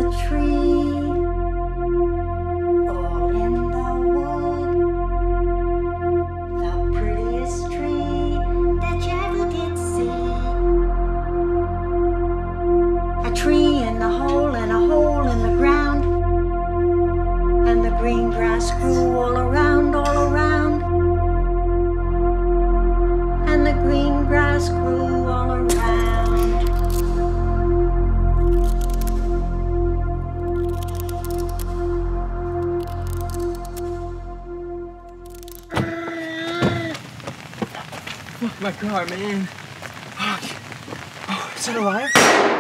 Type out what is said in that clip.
tree, all in the wood, the prettiest tree that you ever did see. A tree in the hole and a hole in the ground, and the green grass grew all around, and the green grass grew all around. Fuck my car, man. Fuck. Oh, is it alive?